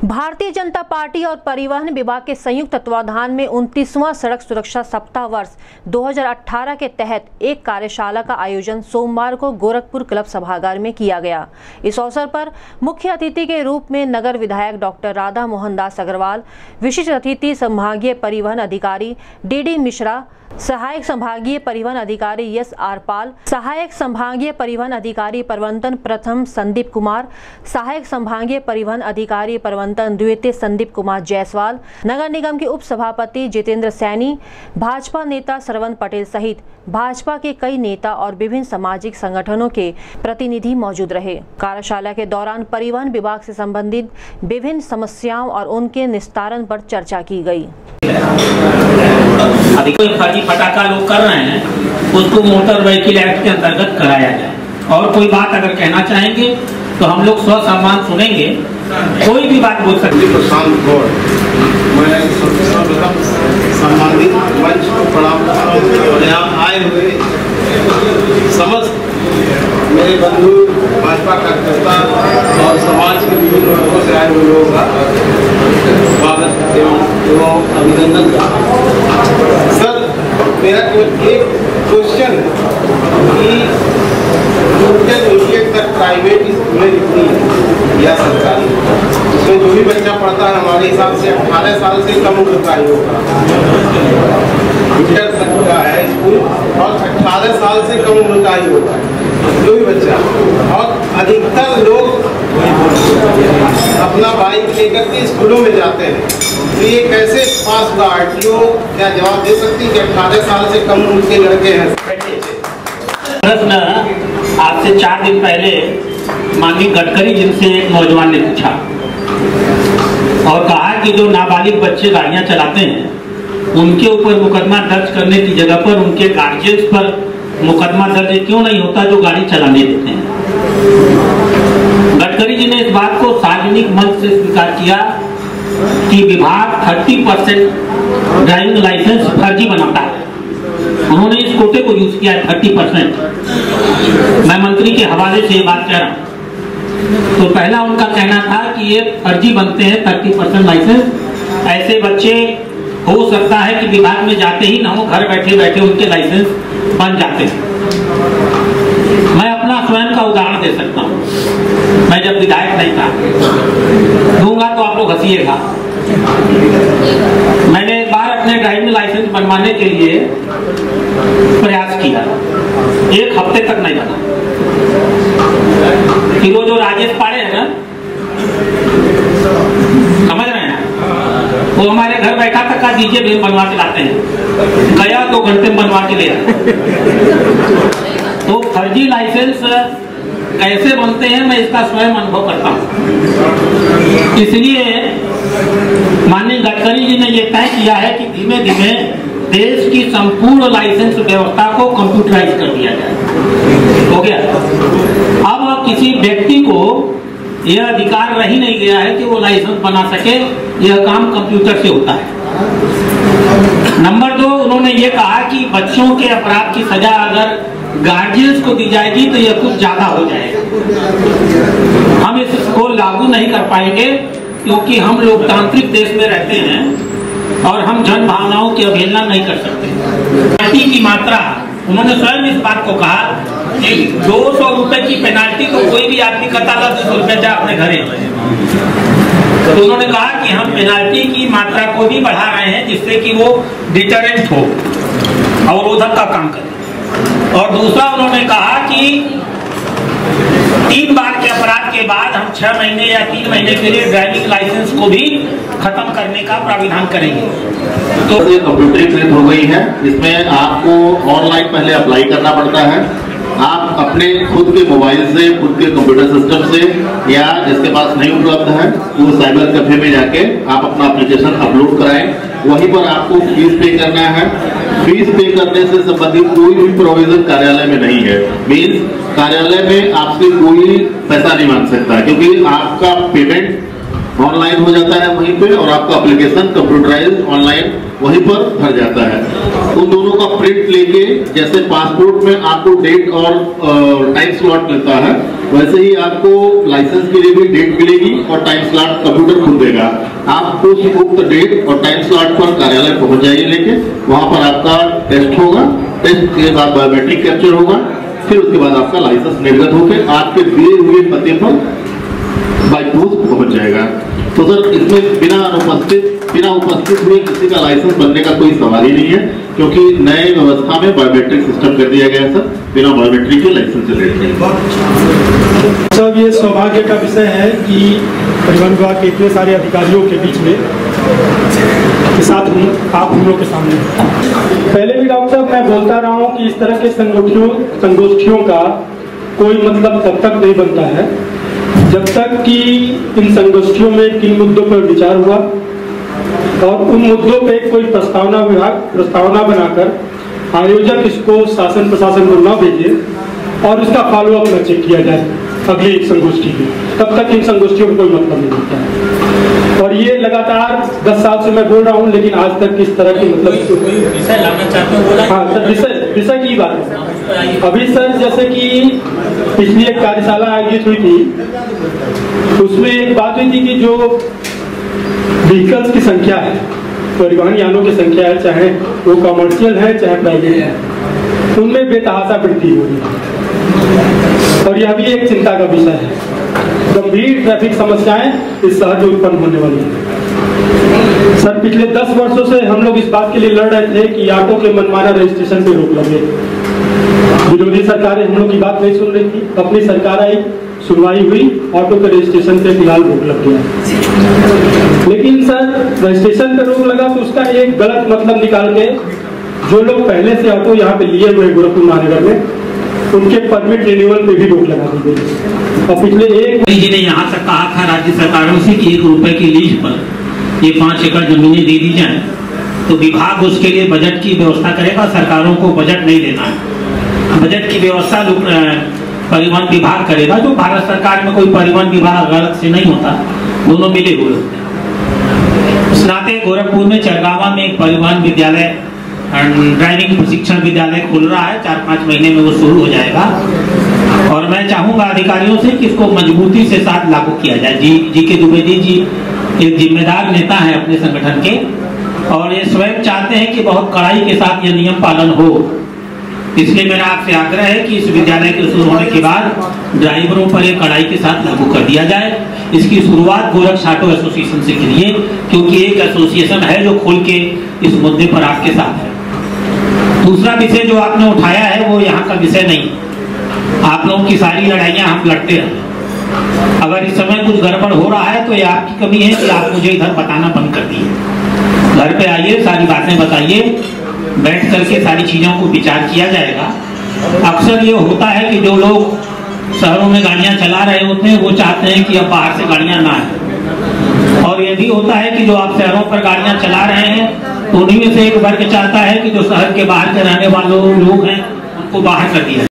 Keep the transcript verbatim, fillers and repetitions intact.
Bharatiya Janata party और परिवहन विभाग के संयुक्त तत्वाधान में उनतीसवां सड़क सुरक्षा सप्ताह वर्ष दो हज़ार अठारह के तहत एक कार्यशाला का आयोजन सोमवार को गोरखपुर क्लब सभागार में किया गया। इस अवसर पर मुख्य अतिथि के रूप में नगर विधायक डॉक्टर राधा मोहन दास अग्रवाल, विशिष्ट अतिथि संभागीय परिवहन अधिकारी डी डी मिश्रा, सहायक संभागीय परिवहन अधिकारी एस आर पाल, सहायक संभागीय परिवहन अधिकारी प्रवर्तन प्रथम संदीप कुमार, सहायक संभागीय परिवहन अधिकारी प्रवर्तन द्वितीय संदीप कुमार जायसवाल, नगर निगम के उप सभापति जितेंद्र सैनी, भाजपा नेता श्रवण पटेल सहित भाजपा के कई नेता और विभिन्न सामाजिक संगठनों के प्रतिनिधि मौजूद रहे। कार्यशाला के दौरान परिवहन विभाग से संबंधित विभिन्न समस्याओं और उनके निस्तारण पर चर्चा की गई। अभी कोई फर्जी फटाका लोग कर रहे हैं, उसको मोटर व्हीकल एक्ट के अंतर्गत कराया जाए। और कोई बात अगर कहना चाहेंगे तो हम लोग स्व सम्मान सुनेंगे, कोई भी बात बोल सकते। प्रशांत गौड़, मैं संबंधित मंच को प्रणाम और यहाँ आए हुए समस्त मेरे बंधु भाजपा कार्यकर्ता और समाज के विभिन्न वर्गों से आए हुए लोगों का स्वागत एवं अभिनंदन करता। सर, मेरा केवल एक क्वेश्चन है कि तक प्राइवेट स्कूलें जितनी या सरकारी, उसमें जो भी बच्चा पढ़ता है हमारे हिसाब से अठारह साल से कम उम्र का ही होगा। इंटर तक का है स्कूल और अठारह साल से कम उम्र का ही होगा जो भी बच्चा, और अधिकतर लोग अपना बाइक लेकर के स्कूलों में जाते हैं। तो ये कैसे पास हुआ? आरटीओ क्या जवाब दे सकती कि अठारह साल से कम उम्र के लड़के हैं? प्रश्न आज से चार दिन पहले माननीय गडकरी जी से एक नौजवान ने पूछा और कहा कि जो नाबालिग बच्चे गाड़ियां चलाते हैं उनके ऊपर मुकदमा दर्ज करने की जगह पर उनके गार्जियंस पर मुकदमा दर्ज क्यों नहीं होता जो गाड़ी चलाने देते हैं। गडकरी जी ने इस बात को सार्वजनिक मंच से स्वीकार किया कि विभाग तीस परसेंट ड्राइविंग लाइसेंस फर्जी बनाता है। उन्होंने इस कोटे को यूज किया है तीस परसेंट। मैं मंत्री के हवाले से ये बात कह रहा हूँ। तो पहला उनका कहना था कि ये फर्जी बनते हैं तीस परसेंट लाइसेंस। ऐसे बच्चे हो सकता है कि विभाग में जाते ही ना हो, घर बैठे बैठे उनके लाइसेंस बन जाते हैं। मैं अपना स्वयं का उदाहरण दे सकता हूँ। मैं जब विधायक नहीं था, दूंगा तो आप लोग हंसिएगा, मैंने एक बार अपने ड्राइविंग लाइसेंस बनवाने के लिए प्रयास किया, एक हफ्ते तक नहीं बना। फिर वो जो राजेश पाड़े है ना, समझ रहे हैं, वो हमारे घर बैठा तक का डीजे भी बनवा के लाते हैं, गया दो घंटे में बनवा के ले आया। तो फर्जी लाइसेंस कैसे बनते हैं मैं इसका स्वयं अनुभव करता हूँ। इसलिए माननीय गडकरी जी ने यह तय किया है कि धीमे धीमे देश की संपूर्ण लाइसेंस व्यवस्था को कंप्यूटराइज कर दिया जाए। हो गया। अब किसी व्यक्ति को यह अधिकार रही नहीं गया है कि वो लाइसेंस बना सके, यह काम कंप्यूटर से होता है। नंबर दो, उन्होंने ये कहा कि बच्चों के अपराध की सजा अगर गार्जियंस को दी जाएगी तो यह कुछ ज्यादा हो जाएगा। हम इसको लागू नहीं कर पाएंगे क्योंकि हम लोकतांत्रिक देश में रहते हैं और हम जन भावनाओं की अवहेलना नहीं कर सकते। पेनाल्टी की मात्रा, उन्होंने स्वयं इस बात को कहा कि दो सौ रुपए की पेनाल्टी को कोई भी आदमी करता था, दो सौ रुपए जा अपने घरे। तो उन्होंने कहा कि हम पेनाल्टी की मात्रा को भी बढ़ा रहे हैं जिससे कि वो डिटरेंट हो, अवरोधक का काम करे। और दूसरा उन्होंने कहा कि तीन बार के अपराध के बाद हम छह महीने या तीन महीने के लिए ड्राइविंग लाइसेंस को भी खत्म करने का प्राविधान करेंगे। तो ये कंप्यूटरीकृत हो गई है। इसमें आपको ऑनलाइन पहले अप्लाई करना पड़ता है। आप अपने खुद के मोबाइल से, खुद के कंप्यूटर सिस्टम से, या जिसके पास नहीं उपलब्ध है वो साइबर कैफे में जाके आप अपना एप्लीकेशन अपलोड कराएं। वहीं पर आपको फीस पे करना है। फीस पे करने से संबंधित कोई भी प्रोविजन कार्यालय में नहीं है। मीन्स कार्यालय में आपसे कोई पैसा नहीं मांग सकता क्योंकि आपका पेमेंट ऑनलाइन हो जाता है वहीं पे, और आपका एप्लीकेशन कंप्यूटराइज ऑनलाइन वहीं पर भर जाता है। उन दोनों का प्रिंट लेके, जैसे पासपोर्ट में आपको डेट और टाइम स्लॉट मिलता है, वैसे ही आपको लाइसेंस के लिए भी डेट मिलेगी और टाइम स्लॉट कंप्यूटर खुद देगा। मिलेगा, आप उस उक्त डेट और टाइम स्लॉट पर कार्यालय पहुंच जाइए लेके, वहां पर आपका टेस्ट होगा, टेस्ट के बाद बायोमेट्रिक कैप्चर होगा, फिर उसके बाद आपका लाइसेंस निर्गत होकर आपके दिए हुए पते पर बाई पोस्ट पहुंच जाएगा। तो सर इसमें बिना अनुपस्थित बिना उपस्थित हुए किसी का लाइसेंस बनने का कोई सवाल ही नहीं है, क्योंकि नए व्यवस्था में बायोमेट्रिक सिस्टम कर दिया गया है सर, बिना बायोमेट्रिक के लाइसेंस जनरेट नहीं। सब ये सौभाग्य का विषय है कि परिवहन विभाग के इतने सारे अधिकारियों के बीच में के साथ हम आप हम लोग के सामने पहले भी डॉक्टर साहब मैं बोलता रहा हूँ कि इस तरह के संगठनों संगोष्ठियों का कोई मतलब तब तक नहीं बनता है जब तक कि इन संगोष्ठियों में किन मुद्दों पर विचार हुआ और उन मुद्दों पे कोई प्रस्तावना विभाग प्रस्तावना बनाकर आयोजक इसको शासन प्रशासन को न भेजे और इसका फॉलो अप न चेक किया जाए अगली एक संगोष्ठी में, तब तक इन संगोष्ठियों को कोई मतलब नहीं होता है। और ये लगातार दस साल से मैं बोल रहा हूँ, लेकिन आज तक इस तरह की मतलब विषय लाना चाहते हो? हाँ सर, विषय विषय की बात है। अभी सर जैसे कि पिछली एक कार्यशाला आयोजित हुई थी, उसमें एक बात हुई थी कि जो व्हीकल्स की संख्या है, परिवहन यानों की संख्या है, चाहे वो कमर्शियल है चाहे प्राइवेट है, उनमें बेतहाशा वृद्धि हो रही है और यह भी एक चिंता का विषय है। गंभीर ट्रैफिक समस्याएं इस शहर में उत्पन्न होने वाली है। सर पिछले दस वर्षों से हम लोग इस बात के लिए लड़ रहे थे कि ऑटो के मनमाना रजिस्ट्रेशन पे रोक लगे। विरोधी सरकारें हम लोग की बात नहीं सुन रही थी, अपनी सरकार आई, सुनवाई हुई, ऑटो के रजिस्ट्रेशन पे फिलहाल रोक लग गया। लेकिन सर रजिस्ट्रेशन पे रोक लगा तो उसका एक गलत मतलब निकाल के जो लोग पहले से ऑटो यहाँ पे लिए हुए गोरखपुर महानगर में, उनके परमिट रिन्यूअल पे भी रोक लगा दी गई। और पिछले एक जी ने यहाँ तक कहा था राज्य सरकारों से कि एक रुपए की लीज पर ये पांच एकड़ जमीनें दे दी जाएं, तो विभाग उसके लिए बजट की व्यवस्था करेगा। सरकारों को बजट नहीं देना है, बजट की व्यवस्था परिवहन विभाग करेगा, जो भारत सरकार में कोई परिवहन विभाग अलग से नहीं होता, दोनों मिले हुए होते हैं। उस नाते गोरखपुर में चरगावा में एक परिवहन विद्यालय ड्राइविंग प्रशिक्षण विद्यालय खुल रहा है, चार पांच महीने में वो शुरू हो जाएगा और मैं चाहूंगा अधिकारियों से कि इसको मजबूती से साथ लागू किया जाए। जी जी के द्विवेदी जी एक जिम्मेदार नेता है अपने संगठन के और ये स्वयं चाहते हैं कि बहुत कड़ाई के साथ ये नियम पालन हो। इसलिए मेरा आपसे आग्रह है कि इस विद्यालय के शुरू होने के बाद ड्राइवरों पर एक कड़ाई के साथ लागू कर दिया जाए। इसकी शुरुआत गोरख ऑटो एसोसिएशन से करिए, क्योंकि एक एसोसिएशन है जो खुल के इस मुद्दे पर आपके साथ है। दूसरा विषय जो आपने उठाया है वो यहाँ का विषय नहीं, आप लोगों की सारी लड़ाइयाँ हम लड़ते रहे। अगर इस समय कुछ गड़बड़ हो रहा है तो ये आपकी कमी है कि आप मुझे इधर बताना बंद कर दिए। घर पे आइए, सारी बातें बताइए, बैठ करके सारी चीजों को विचार किया जाएगा। अक्सर ये होता है कि जो लोग शहरों में गाड़ियां चला रहे होते हैं वो चाहते हैं कि अब बाहर से गाड़ियां ना आए, और ये भी होता है कि जो आप शहरों पर गाड़ियां चला रहे हैं तो उन्हीं में से एक वर्ग चाहता है कि जो शहर के बाहर के रहने वाले लोग हैं उनको बाहर कर दिया।